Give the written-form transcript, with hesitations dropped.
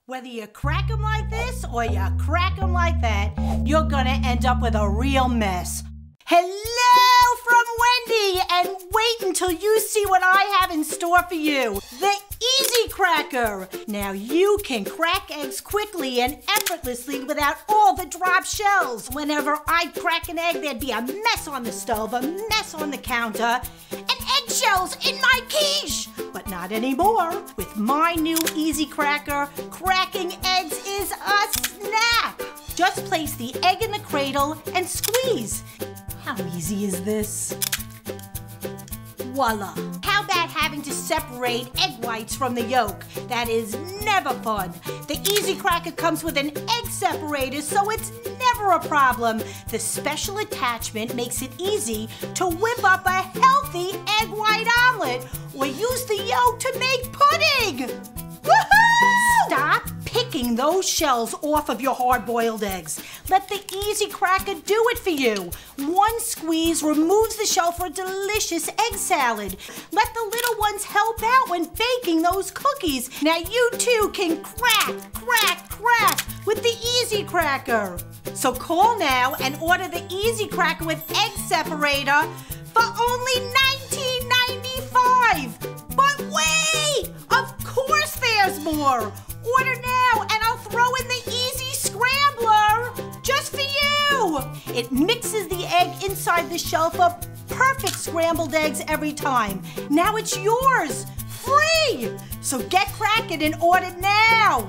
Whether you crack them like this or you crack them like that, you're gonna end up with a real mess. Hello from Wendy, and wait until you see what I have in store for you. The Easy Cracker. Now you can crack eggs quickly and effortlessly without all the drop shells. Whenever I'd crack an egg, there'd be a mess on the stove, a mess on the counter, and eggshells in my quiche. But not anymore. With my new Easy Cracker, cracking eggs is a snap. Just place the egg in the cradle and squeeze. How easy is this? Voila. How about having to separate egg whites from the yolk? That is never fun. The Easy Cracker comes with an egg separator, so it's never a problem. The special attachment makes it easy to whip up a healthy egg white omelet or use the yolk to make pudding. Woohoo! Stop picking those shells off of your hard-boiled eggs. Let the Easy Cracker do it for you. One squeeze removes the shell for a delicious egg salad. Let the little ones help out when baking those cookies. Now you too can crack with the Easy Cracker. So call now and order the Easy Cracker with egg separator for only $19.95. But wait! Of course there's more! Order now and I'll throw in the Easy Scrambler just for you! It mixes the egg inside the shell for perfect scrambled eggs every time. Now it's yours, free! So get cracking and order now!